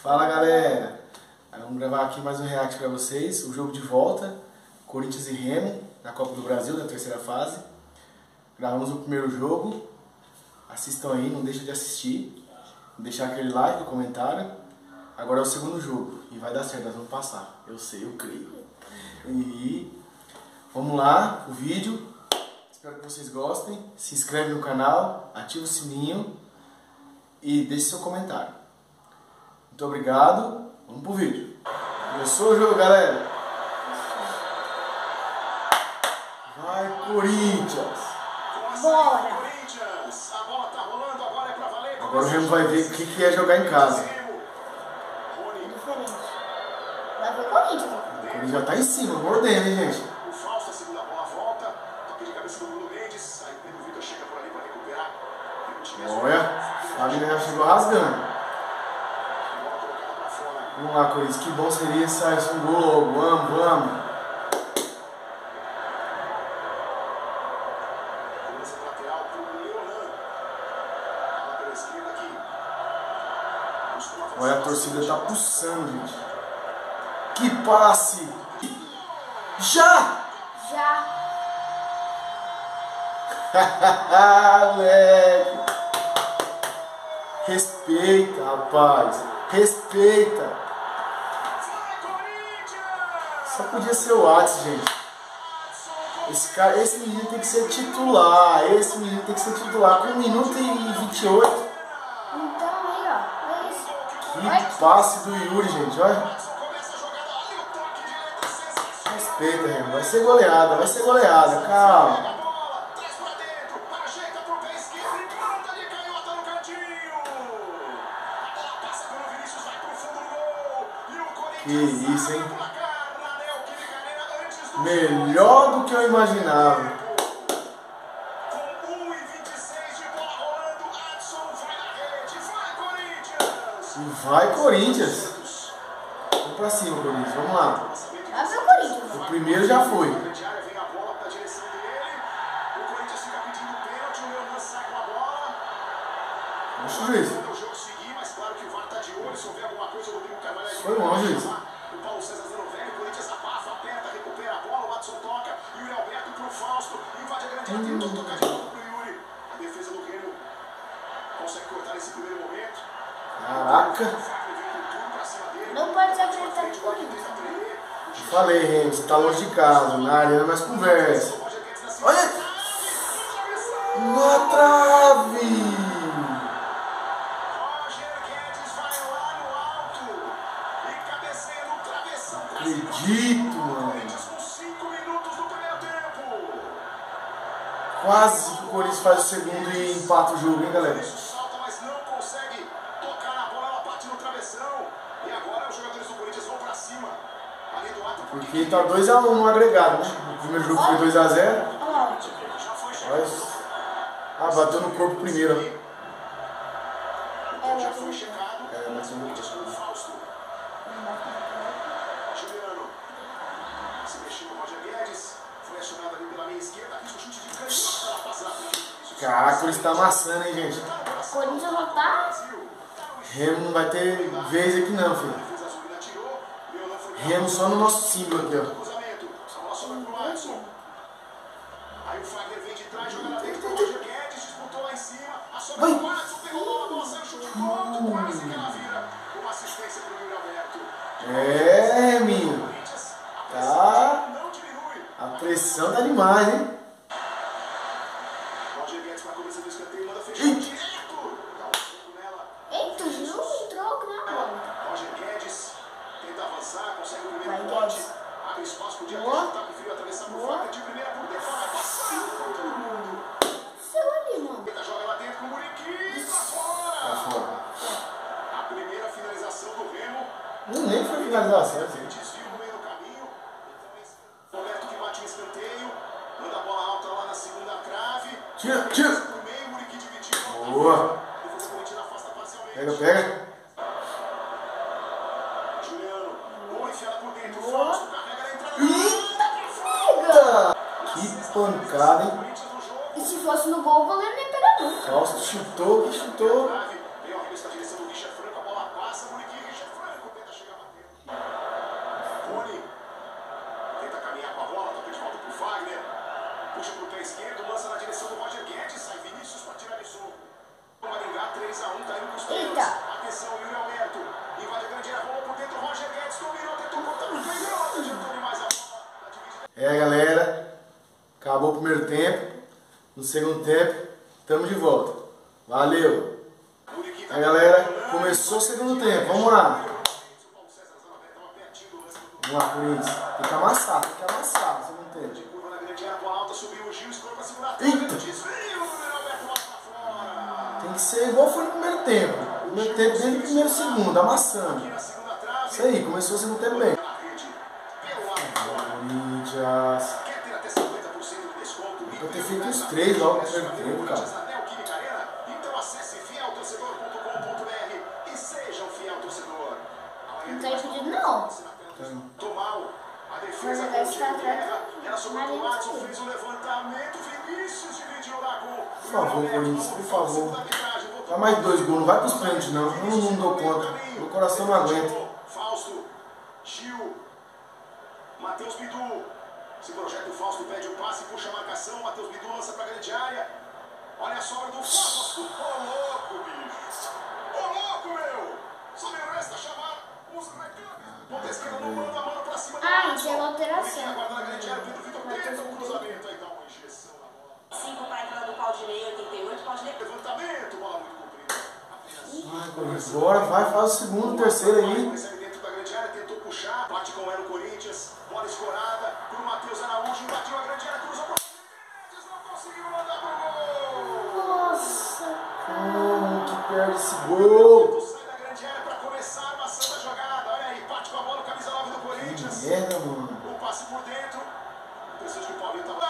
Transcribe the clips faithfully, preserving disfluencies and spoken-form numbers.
Fala galera, vamos gravar aqui mais um react para vocês, o jogo de volta, Corinthians e Remo, na Copa do Brasil, da terceira fase. Gravamos o primeiro jogo, assistam aí, não deixa de assistir, deixar aquele like, o comentário. Agora é o segundo jogo, e vai dar certo, nós vamos passar, eu sei, eu creio. E vamos lá, o vídeo, espero que vocês gostem, se inscreve no canal, ativa o sininho e deixe seu comentário. Muito obrigado, vamos pro vídeo. Começou o jogo, galera. Vai, Corinthians! Bora! Agora o Remo vai ver o que que é jogar em casa. Diferente. Vai ver Corinthians. O Corinthians já tá em cima, mordendo, hein, gente? O Fausto, a segunda bola volta, toque de cabeça do Bruno Mendes, aí o Pedro Vitor chega por ali para recuperar. Olha, a família já chegou rasgando. Vamos lá, Corinthians, que bom seria sair um gol logo, vamos, vamos. Olha, a torcida tá pulsando, gente. Que passe! Já! Já! Moleque! Respeita, rapaz! Respeita! Só podia ser o Watts, gente. Esse, cara, esse menino tem que ser titular. Esse menino tem que ser titular. Com um minuto e vinte e oito. Então aí, ó. É isso. Que passe do Yuri, gente. Olha. Respeita, Remo. Vai ser goleada. Vai ser goleada. Calma. Que isso, hein? Melhor do que eu imaginava. E vai, Corinthians! Vamos pra cima, Corinthians. Vamos lá. Vai ver Corinthians. O primeiro já foi. Deixa o juiz. Foi bom, juiz. O Paulo César Zanovelli, o Corinthians abafa, aperta, recupera a bola, o Watson toca, Yuri Alberto pro Fausto, invade a grande área, tentou tocar de novo pro Yuri. A defesa do Remo consegue cortar esse primeiro momento. Caraca. Não pode desacreditar de Corinthians. Eu falei, Remo, você tá longe de casa. Na arena nós conversa. Olha! Na trave! Acredito, mano. Quase que o Corinthians faz o segundo e empata o jogo, hein, galera? Porque tá dois a um no agregado, né? O primeiro jogo foi dois a zero. Ah, bateu no corpo primeiro. É, já foi checado. É, bateu no corpo. Caraca, ele está amassando, hein, gente? Corinthians já tá. Remo não vai ter vez aqui não, filho. Remo só no nosso símbolo aqui, ó. Aí o Fagner vem de trás, joga na frente pro Roger Guedes, disputou lá em cima, a sobra Vai. do Watson, pegou a bola, bola saiu, chute curto, quase que ela vira. Uma assistência pro Yuri Alberto. É, Reminho. Tá. Não diminui. A pressão tá demais, hein? Roger Guedes com a cabeça do escanteio, manda fechar Ih. direto. Dá um soco nela. Eita, não entrou, né? Roger Guedes tenta avançar, consegue o Vai, primeiro bote. Guedes. Abre espaço pro Diego, Boa. tá preferiu atravessar pro Boa. Fagner de primeira por dentro. Vai passar. Seu ali, mano. Joga lá dentro com o Muriqui, pra Tá fora. fora. A primeira finalização do Remo. Não, nem foi finalização, assim. Desvio no meio do caminho. Roberto que bate em escanteio. Manda a bola alta lá na segunda trave. Tira, tira. No meio, Muriqui dividiu. Boa. Defesa corintiana afasta parcialmente. Pega, pega. Juliano. Boa enfiada por dentro. Boa. Fausto carrega na entrada. Eita, que pancada, hein? E se fosse no gol, o goleiro nem pega nunca. Fausto chutou, que chutou. Vem o arremesso da direção do Richard Franco. A bola passa. Muriqui, Richard Franco. o primeiro tempo. No segundo tempo, estamos de volta. Valeu! Aí galera, começou o segundo tempo, vamos lá! Vamos lá, Corinthians. Tem que amassar, tem que amassar no segundo tempo. Eita! Tem que ser igual foi no primeiro tempo. No primeiro tempo, desde o primeiro e segundo, amassando. Isso aí, começou o segundo tempo bem. Corinthians. Eu ter feito os três logo no primeiro tempo, cara. Então acesse fiel torcedor ponto com ponto br e seja um fiel torcedor. Não tá impedido não. Tomal, a defesa com o Diego Guerra, era sobre o Tomato, fez o levantamento, Vinícius dividiu lá com o... Por favor, Corinthians, por favor. Dá mais dois gols, não vai pros pênaltis não. Eu não, não dou conta. Meu coração não aguenta. Fausto, Gil, Matheus Bidu. Esse projeto, o Fausto pede o passe, puxa a marcação, Matheus Bidu lança pra grande área. Olha a sobra do Fausto. Ô louco, bicho. Ô louco, meu. Só me resta chamar os recantos. Ponta esquerda no mano a mano pra cima do Ah, isso é uma alteração. Aguarda na grande área, Pedro Vitor tenta o cruzamento, aí dá uma injeção na bola. cinco para a entrada do Claudinei, oitenta e oito, Claudinei. Levantamento, bola muito comprida. Ai, Corinthians, bora, vai, faz o segundo, o terceiro aí. Recebe dentro da grande área, tentou puxar, bate com ela o Corinthians, bola escorada, pro Matheus Araújo, invadiu a grande área, cruzou pro Corinthians, não conseguiu mandar pro gol. Nossa, Como que perde esse gol? Sai da grande área pra começar a armação da jogada, olha aí, bate com a bola, camisa nove do Corinthians. Que merda, mano. O passe por dentro, preciso que o Paulinho tá...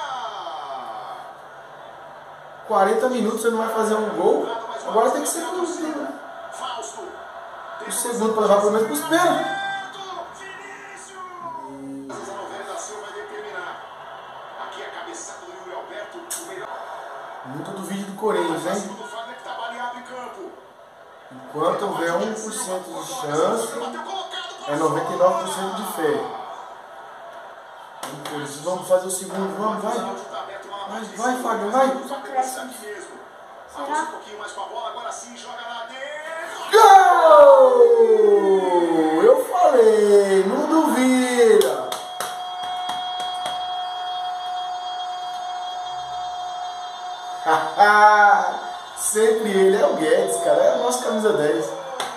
quarenta minutos você não vai fazer um gol. Agora tem que ser o segundo. Fausto. O segundo para levar pelo menos pros pênaltis. Vinícius. A novela da Silva vai determinar. Aqui a cabeçada do Yuri Alberto, o melhor. Muito do vídeo do Corinthians, hein? Do Fagner que tá baleado em campo. Enquanto houver um por cento de chance, é noventa e nove por cento de fé. Corinthians, vamos fazer o segundo, vamos, vai. Vai, vai, Fagner, vai. só cresce. Será? Um pouquinho mais com a bola, agora sim, joga lá dentro. Gol! Eu falei, não duvida. Sempre ele, é o Guedes, cara, é o nosso camisa dez.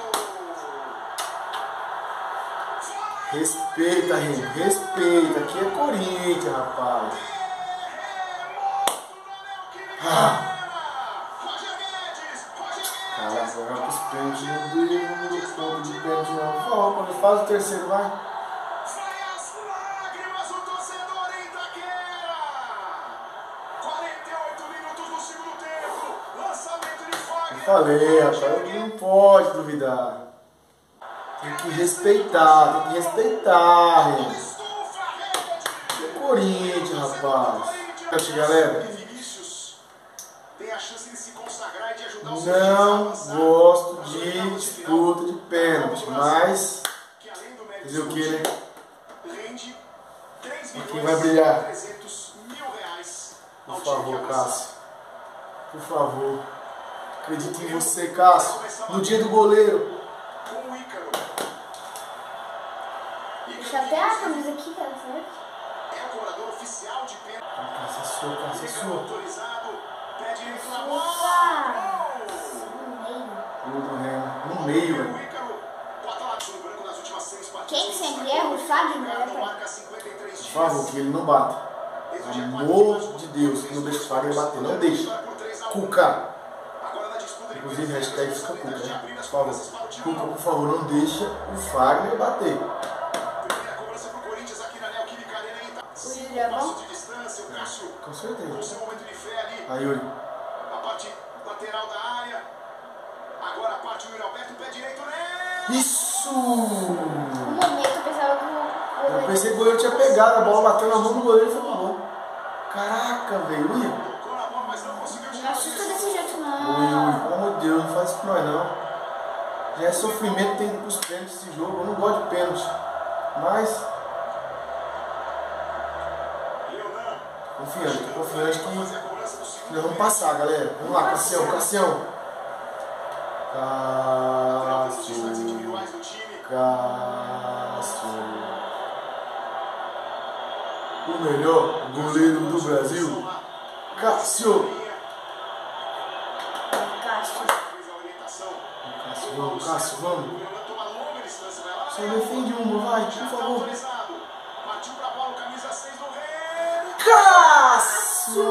Respeita, Remo, respeita, aqui é Corinthians, rapaz. Ah. Cara, agora com os pênaltis, meu Deus, não deu conta de pênalti não. Por favor, quando ele faz o terceiro, vai. Vai as lágrimas, o torcedor em Itaquera. quarenta e oito minutos do segundo tempo. Lançamento de Fagner. Eu falei, rapaz, não pode duvidar. Tem que respeitar, tem que respeitar, Remo. É Corinthians, rapaz. Pênalti, galera. Tem a chance de se consagrar e de ajudar o Não gosto de disputa de pênalti, mas fazer o que, né? Quem vai brilhar? Por favor, Cássio. Por favor. Acredito em você, Cássio. No dia do goleiro. Deixa até a camisa aqui, cara. É o cobrador oficial de pênalti. Cássio, sua, Cássio, sua. Autorizado. Pé direito na bola. Gol do Remo. No meio, velho. Quem sempre erra, o Fagner, né? Por favor, que ele não bata. Amor de Deus, que não deixa o Fagner bater. Não deixa. Cuca. Inclusive, hashtag fica Cuca, né? Por favor. Cuca, por favor, não deixa o Fagner bater. O Yuri é bom? Com certeza. Aí, Yuri. A parte lateral da área. Agora a parte do Yuri Alberto, pé direito nele. Isso! No momento eu pensava que o Eu pensei que o goleiro tinha pegado, a bola bateu na mão do goleiro e foi pro gol. Caraca, velho. Ui. Tocou na bola, mas não conseguiu Não tirar. assusta desse jeito, Ui, não. ui. Pelo amor de Deus, não faz isso pra nós não. Já é sofrimento ter ido pros pênaltis esse jogo. Eu não gosto de pênalti. Mas. Confiante, tô confiante que nós vamos passar, galera. Vamos lá, Cassião, Cassião. Cássio. Cássio. O melhor goleiro do Brasil. Cássio. Cássio. Cássio, vamos, Cássio, vamos. Só defende uma, vai, por favor. Partiu pra bola, camisa seis do Remo. Cássio!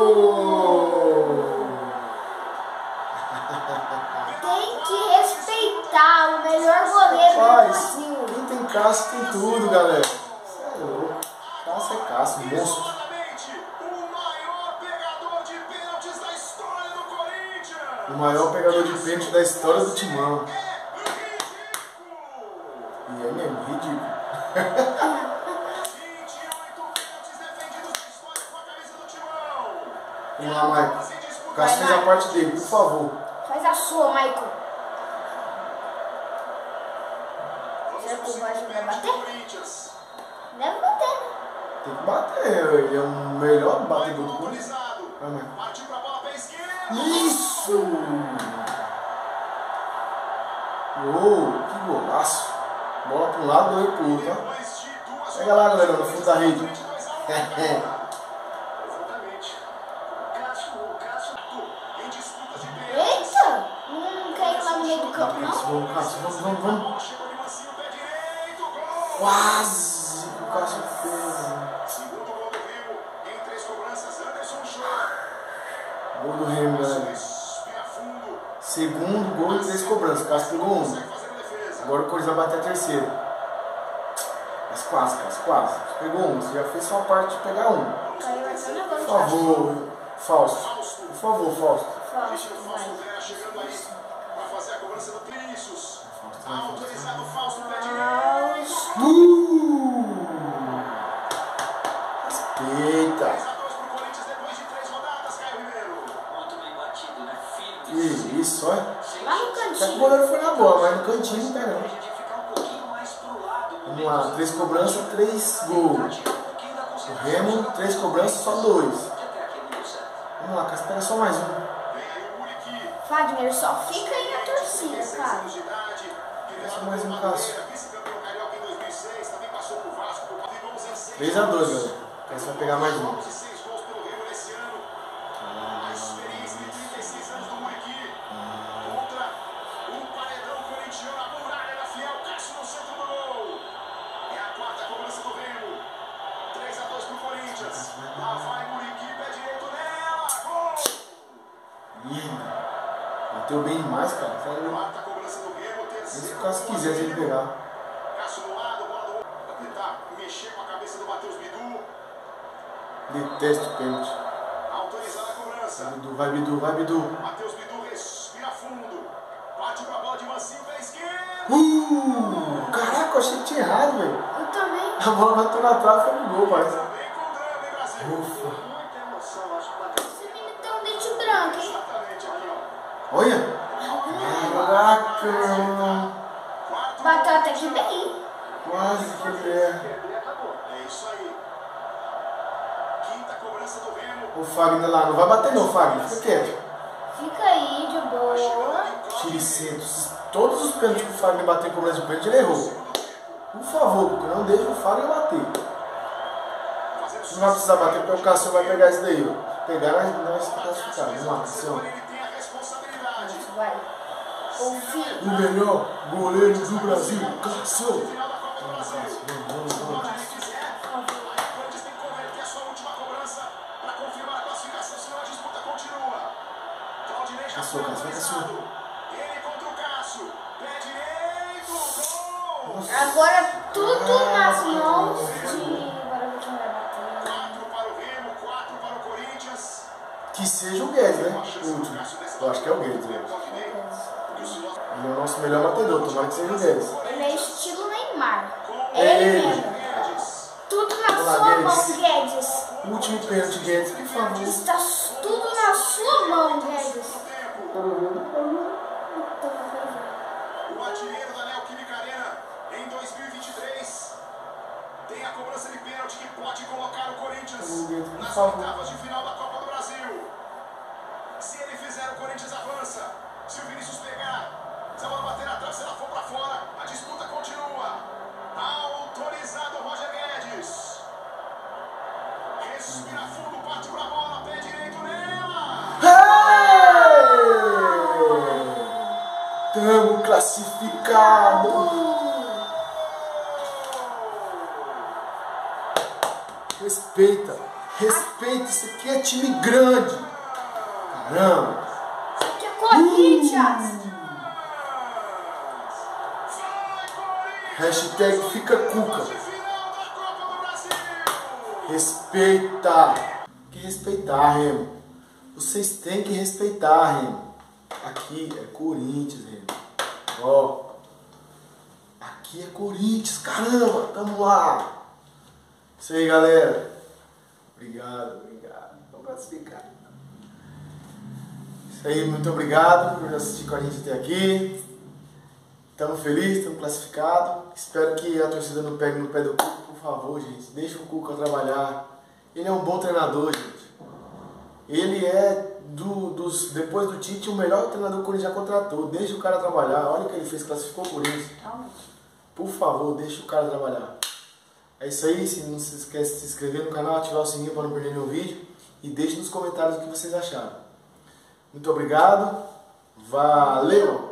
Tem que respeitar o melhor goleiro do Faz. Brasil. Quem tem Cássio tem tudo, galera. Isso é louco. Cássio é Cássio, monstro. O maior pegador de pênaltis da história do Corinthians. O maior pegador de pênalti da história do Timão. É ridículo. E é mesmo, ridículo. vinte e oito pênaltis defendidos na história com a camisa do Timão. Vamos lá, Maicon. O Cássio fez a parte dele, por favor. Faz a sua, Michael. Vamos Será que pro o Vasco segundo vai pênalti do bater? Corinthians. Deve bater, né? Tem que bater, ele é o melhor batedor do Maicon mundo. autorizado. Vai, Maicon. Partiu pra bola pé esquerdo. Isso! Uou, que golaço! Bola para um lado, goleiro pro outro, ó. Depois de duas Pega lá, galera, no fundo da rede. Exatamente. Cássio, Cássio, em disputas de pênaltis. Eita! Não caiu lá no meio do campo, não? Vamos, Cássio, vamos, vamos, vamos. Bola chegou de mansinho, pé direito, gol! Quase que o Cássio fez. Segundo gol do Remo, em três cobranças, Anderson Chora. Gol do Remo, galera. Respira fundo. Segundo gol e três cobranças. O Cássio pegou um. Consegue fazer a defesa. Agora o Corinthians vai bater a terceira. Mas quase, Cássio, quase. Você pegou um, você já fez sua parte de pegar um. Caiu até na Por bola. favor, Fausto. Por favor, Fausto. Fausto, Fausto vai. Vera chegando aí para fazer a cobrança do Vinícius. Fausto, vai, Fausto. Autorizado Fausto, pé direito. Fausto. Uh! Respeita. três a dois pro Corinthians depois de três rodadas, Caio Ribeiro. Muito bem batido, né? Firme. Que isso, olha. Lá no Já que o cantinho. goleiro foi na bola, mas no cantinho não pega não. Podia ficar um pouquinho mais pro lado. Vamos lá, três cobranças, três gols. O Remo, três cobranças, só dois. Vamos lá, Cássio, pega só mais um. Vem aí o Muriqui. Fagner, só fica aí na torcida, cara. anos de idade. Só mais um Cássio. Vice-campeão carioca em dois mil e seis. Também passou por Vasco. Por gols em seis três a dois, galera. Cássio vai pegar mais um. jogos e seis gols pelo Remo nesse ano. A experiência de trinta e seis anos do Muriqui. Contra o paredão corintiano. A muralha da Fiel. Cássio no centro do gol. É a quarta cobrança do Remo. três a dois pro Corinthians. Lá vai Muriqui. Pé direito nela. Gol. Ih, bateu bem demais, cara. Sério. Quarta cobrança do Remo. Se Terceira. o Cássio quiser, se ele pegar. Cássio no lado. Bola do Vai tentar mexer com a cabeça do Matheus Bidu. Detesto o pênalti. Autorizada a cobrança. Vai, Bidu, vai, Bidu, vai, Bidu. Matheus Bidu respira fundo. Bate pra bola de mansinho, pé esquerdo. Uh! Caraca, eu achei que tinha errado, velho. Eu também. A bola bateu na trave e foi pro gol, parece. Também com drama, hein, Brasil? Ufa. Muita emoção, acho que bateu. Esse menino tem um dente branco, hein? Exatamente aqui, ó. Olha! Caraca! Quarto Bateu gol. até que bem. Quase que pé. É isso aí. Quinta cobrança do Remo. O Fagner lá, não vai bater não, Fagner. Fica quieto. Fica aí, de boa. Tire centros. Todos os pênaltis que o Fagner bateu em cobrança de pênalti, ele errou. Por favor, porque não deixa o Fagner bater. Não vai precisar bater, porque o Cássio vai pegar isso daí, ó. Pegar, nós nós classificar. Vamos lá, Cássio. Ele tem a responsabilidade. Vai. Confia. O melhor goleiro do Brasil, Cássio. Final da Copa do Brasil. Vamos, vamos, vamos. Pode quem quiser. Aí o Corinthians tem que converter a sua última cobrança para confirmar a classificação, senão a disputa continua. Claudinei já Cássio, foi Cássio, Cássio. autorizado. Ele contra o Cássio. Pé direito. Gol. Agora tudo nas mãos de... Agora eu vou quem vai bater. Quatro para o Remo, quatro para o Corinthians. Que seja o Guedes, né? O último. Eu acho que é o Guedes, né? Ele é o nosso melhor batedor, tomara que seja o Guedes. Ele é estilo Neymar. É Ele ele. mesmo. Tudo na Vamos lá, sua Guedes. mão, Guedes. Último pênalti, Guedes, por favor. Está tudo na sua mão, Guedes. O artilheiro da Neoquímica Arena em dois mil e vinte e três tem a cobrança de pênalti que pode colocar o Corinthians nas oitavas de final da Copa do Brasil. Se ele fizer, o Corinthians avança. Se o Vinícius pegar, se a bola bater na trave, se ela for para fora, a disputa continua. Autorizado Roger Guedes. Respira fundo, parte para a bola, pé direito nela. classificado. Respeita, respeita, isso aqui é time grande. Caramba. Isso aqui é Corinthians. Hashtag fica cuca. Respeita. Tem que respeitar, Remo. Vocês têm que respeitar, Remo. Aqui é Corinthians, Remo. Ó. Aqui é Corinthians, caramba, tamo lá. Isso aí, galera. Obrigado, obrigado. Vamos classificar. Isso aí, muito obrigado por assistir com a gente até aqui. Estamos felizes, estamos classificados. Espero que a torcida não pegue no pé do Cuca, por favor, gente. Deixa o Cuca trabalhar. Ele é um bom treinador, gente. Ele é, do, dos, depois do Tite, o melhor treinador que o Corinthians já contratou. Deixa o cara trabalhar. Olha o que ele fez, classificou o Corinthians. Por favor, deixa o cara trabalhar. É isso aí, se não se esquece de se inscrever no canal, ativar o sininho para não perder nenhum vídeo e deixe nos comentários o que vocês acharam. Muito obrigado, valeu!